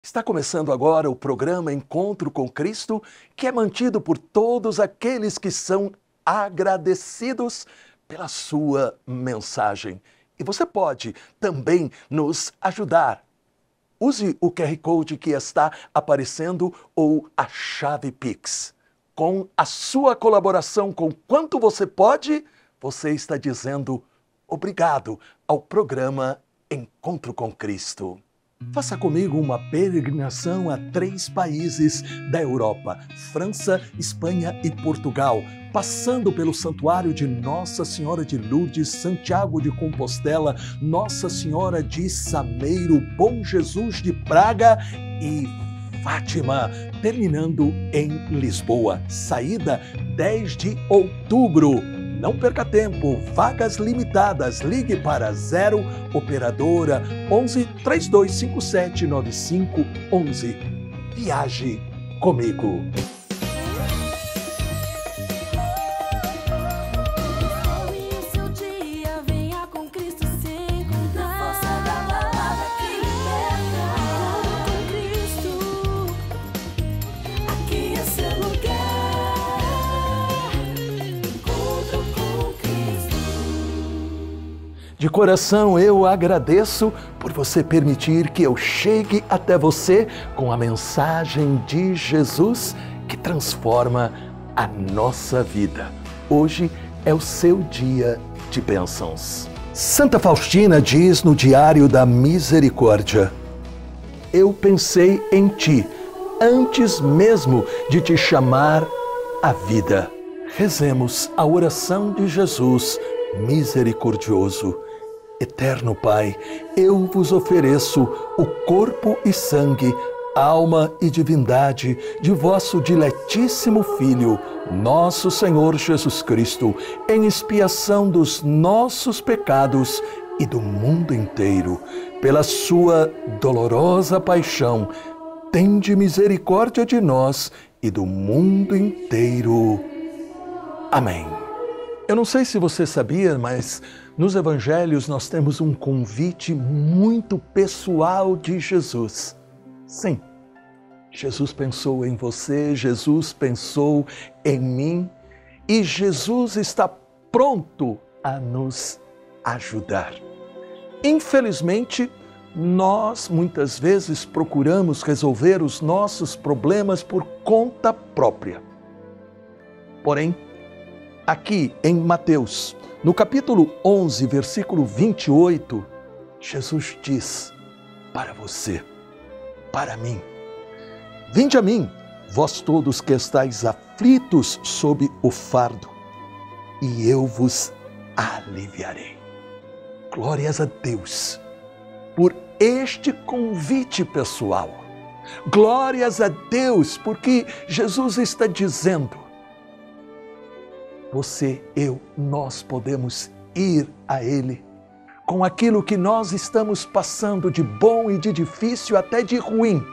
Está começando agora o programa Encontro com Cristo, que é mantido por todos aqueles que são agradecidos pela sua mensagem. E você pode também nos ajudar. Use o QR Code que está aparecendo ou a chave Pix. Com a sua colaboração, com quanto você pode, você está dizendo obrigado ao programa Encontro com Cristo. Faça comigo uma peregrinação a 3 países da Europa, França, Espanha e Portugal, passando pelo Santuário de Nossa Senhora de Lourdes, Santiago de Compostela, Nossa Senhora de Sameiro, Bom Jesus de Praga e Fátima, terminando em Lisboa. Saída 10 de outubro. Não perca tempo, vagas limitadas. Ligue para 0 operadora 11 3257 9511. Viaje comigo. De coração eu agradeço por você permitir que eu chegue até você com a mensagem de Jesus que transforma a nossa vida. Hoje é o seu dia de bênçãos. Santa Faustina diz no Diário da Misericórdia: eu pensei em ti antes mesmo de te chamar à vida. Rezemos a oração de Jesus misericordioso. Eterno Pai, eu vos ofereço o corpo e sangue, alma e divindade de vosso diletíssimo Filho, nosso Senhor Jesus Cristo, em expiação dos nossos pecados e do mundo inteiro. Pela sua dolorosa paixão, tende misericórdia de nós e do mundo inteiro. Amém. Eu não sei se você sabia, mas nos evangelhos nós temos um convite muito pessoal de Jesus. Sim, Jesus pensou em você, Jesus pensou em mim e Jesus está pronto a nos ajudar. Infelizmente, nós muitas vezes procuramos resolver os nossos problemas por conta própria. Porém, aqui em Mateus, no capítulo 11, versículo 28, Jesus diz para você, para mim: vinde a mim, vós todos que estáis aflitos sob o fardo, e eu vos aliviarei. Glórias a Deus por este convite pessoal. Glórias a Deus porque Jesus está dizendo: você, eu, nós podemos ir a Ele com aquilo que nós estamos passando de bom e de difícil, até de ruim.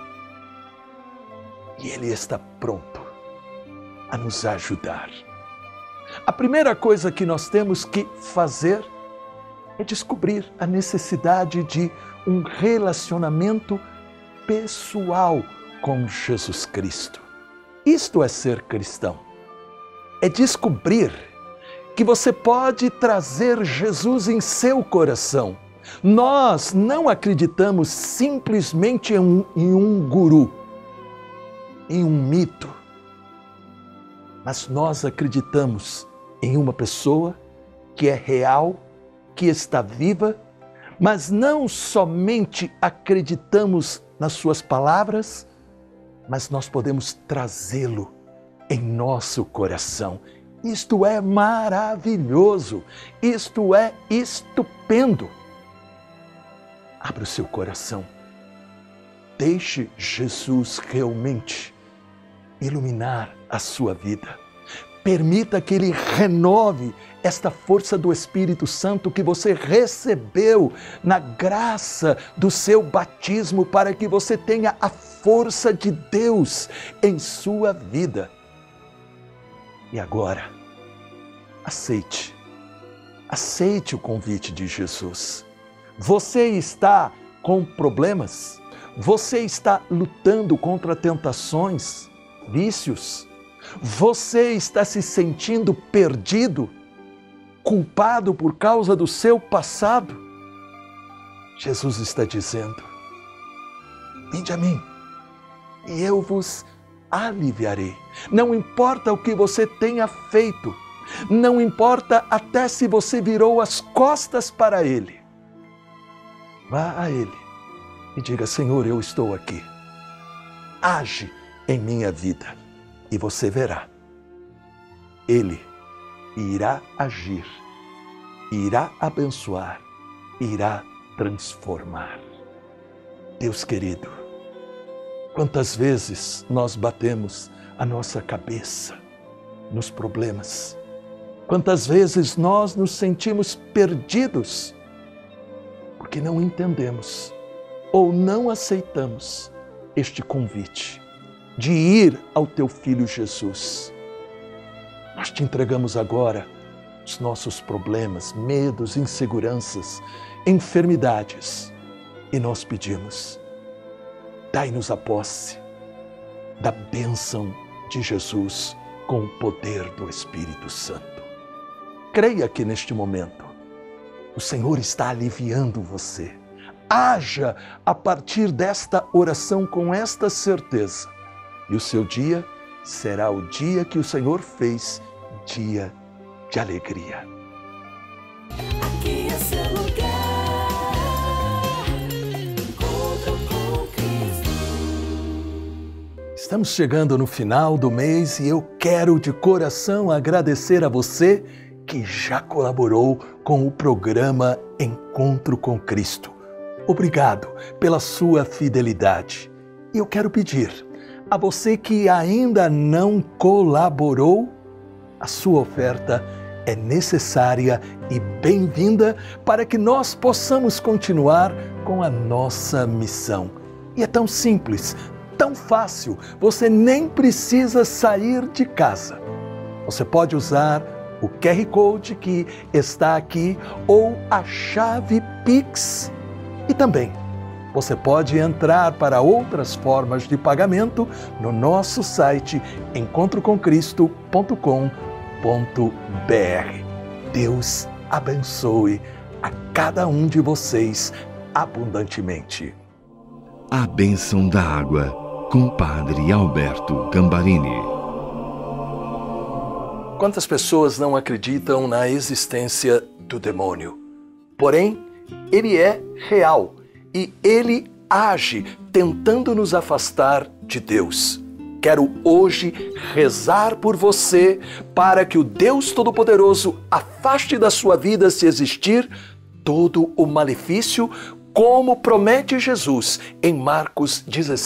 E Ele está pronto a nos ajudar. A primeira coisa que nós temos que fazer é descobrir a necessidade de um relacionamento pessoal com Jesus Cristo. Isto é ser cristão. É descobrir que você pode trazer Jesus em seu coração. Nós não acreditamos simplesmente em um guru, em um mito, mas nós acreditamos em uma pessoa que é real, que está viva, mas não somente acreditamos nas suas palavras, mas nós podemos trazê-lo em nosso coração. Isto é maravilhoso, isto é estupendo. Abra o seu coração, deixe Jesus realmente iluminar a sua vida. Permita que Ele renove esta força do Espírito Santo que você recebeu na graça do seu batismo, para que você tenha a força de Deus em sua vida. E agora, aceite o convite de Jesus. Você está com problemas? Você está lutando contra tentações, vícios? Você está se sentindo perdido, culpado por causa do seu passado? Jesus está dizendo: vinde a mim e eu vos aliviarei. Não importa o que você tenha feito, não importa até se você virou as costas para Ele. Vá a Ele e diga: Senhor, eu estou aqui. Age em minha vida e você verá. Ele irá agir, irá abençoar, irá transformar. Deus querido, quantas vezes nós batemos a nossa cabeça nos problemas? Quantas vezes nós nos sentimos perdidos porque não entendemos ou não aceitamos este convite de ir ao teu Filho Jesus. Nós te entregamos agora os nossos problemas, medos, inseguranças, enfermidades e nós pedimos: dai-nos a posse da bênção de Jesus com o poder do Espírito Santo. Creia que neste momento o Senhor está aliviando você. Haja a partir desta oração com esta certeza. E o seu dia será o dia que o Senhor fez, dia de alegria. Aqui é seu lugar, encontro com Cristo. Estamos chegando no final do mês e eu quero de coração agradecer a você que já colaborou com o programa Encontro com Cristo. Obrigado pela sua fidelidade. E eu quero pedir a você que ainda não colaborou, a sua oferta é necessária e bem-vinda para que nós possamos continuar com a nossa missão. E é tão simples, tão fácil, você nem precisa sair de casa. Você pode usar o QR Code que está aqui ou a chave Pix. E também você pode entrar para outras formas de pagamento no nosso site encontrocomcristo.com.br. Deus abençoe a cada um de vocês abundantemente. A bênção da água, com Padre Alberto Gambarini. Quantas pessoas não acreditam na existência do demônio? Porém, ele é real e ele age tentando nos afastar de Deus. Quero hoje rezar por você para que o Deus Todo-Poderoso afaste da sua vida, se existir, todo o malefício, como promete Jesus em Marcos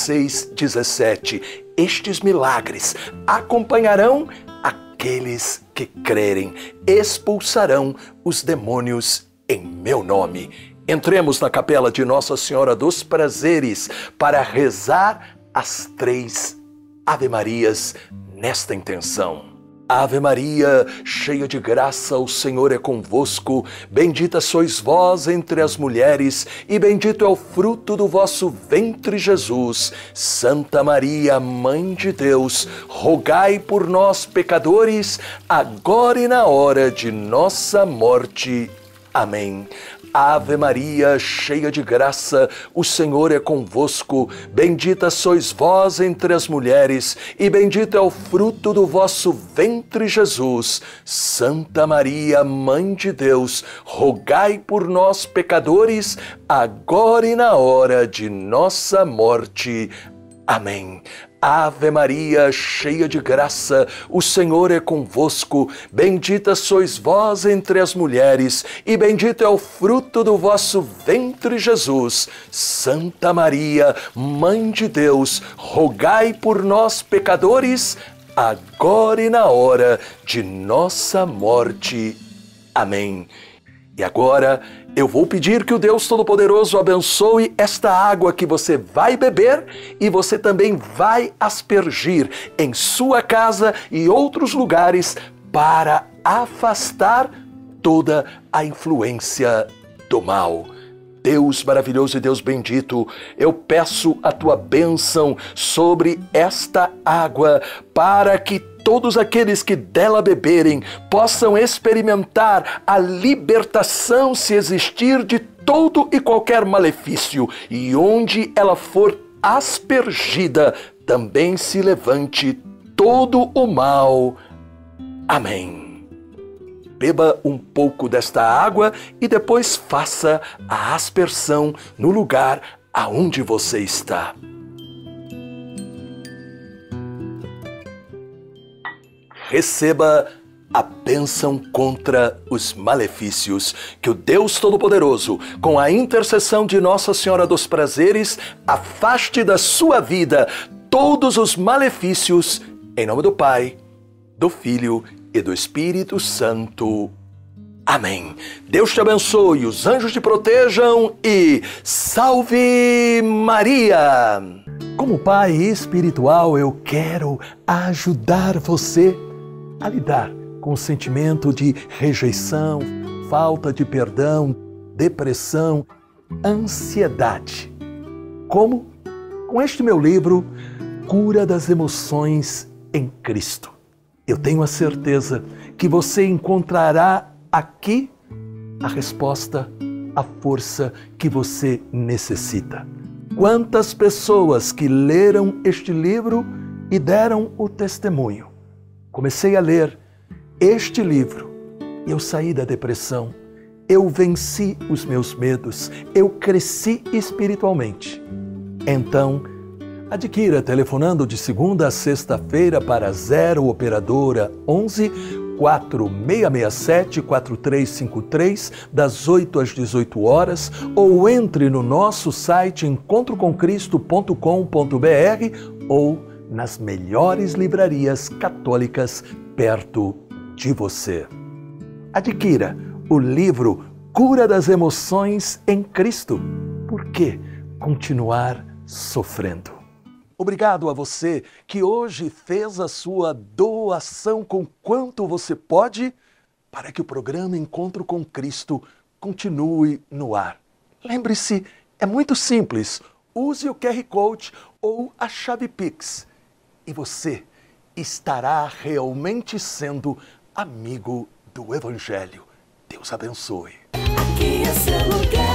16:17. Estes milagres acompanharão aqueles que crerem, expulsarão os demônios em meu nome. Entremos na capela de Nossa Senhora dos Prazeres para rezar as 3 Ave Marias nesta intenção. Ave Maria, cheia de graça, o Senhor é convosco. Bendita sois vós entre as mulheres, e bendito é o fruto do vosso ventre, Jesus. Santa Maria, Mãe de Deus, rogai por nós, pecadores, agora e na hora de nossa morte. Amém. Ave Maria, cheia de graça, o Senhor é convosco. Bendita sois vós entre as mulheres, e bendito é o fruto do vosso ventre, Jesus. Santa Maria, Mãe de Deus, rogai por nós, pecadores, agora e na hora de nossa morte. Amém. Ave Maria, cheia de graça, o Senhor é convosco. Bendita sois vós entre as mulheres, e bendito é o fruto do vosso ventre, Jesus. Santa Maria, Mãe de Deus, rogai por nós, pecadores, agora e na hora de nossa morte. Amém. E agora eu vou pedir que o Deus Todo-Poderoso abençoe esta água que você vai beber e você também vai aspergir em sua casa e outros lugares para afastar toda a influência do mal. Deus maravilhoso e Deus bendito, eu peço a tua bênção sobre esta água, para que todos aqueles que dela beberem possam experimentar a libertação, se existir, de todo e qualquer malefício, e onde ela for aspergida, também se levante todo o mal. Amém. Beba um pouco desta água e depois faça a aspersão no lugar aonde você está. Receba a bênção contra os malefícios. Que o Deus Todo-Poderoso, com a intercessão de Nossa Senhora dos Prazeres, afaste da sua vida todos os malefícios, em nome do Pai, do Filho e do Espírito Santo. Amém. Deus te abençoe, os anjos te protejam e salve Maria! Como pai espiritual, eu quero ajudar você a lidar com o sentimento de rejeição, falta de perdão, depressão, ansiedade. Como? Com este meu livro, Cura das Emoções em Cristo. Eu tenho a certeza que você encontrará aqui a resposta, a força que você necessita. Quantas pessoas que leram este livro e deram o testemunho. Comecei a ler este livro e eu saí da depressão. Eu venci os meus medos. Eu cresci espiritualmente. Então, adquira telefonando de segunda a sexta-feira para 0 operadora 11 4667 4353 das 8 às 18 horas ou entre no nosso site encontrocomcristo.com.br ou nas melhores livrarias católicas perto de você. Adquira o livro Cura das Emoções em Cristo. Por que continuar sofrendo? Obrigado a você que hoje fez a sua doação com quanto você pode para que o programa Encontro com Cristo continue no ar. Lembre-se, é muito simples. Use o QR Code ou a chave Pix e você estará realmente sendo amigo do Evangelho. Deus abençoe. Aqui é seu lugar.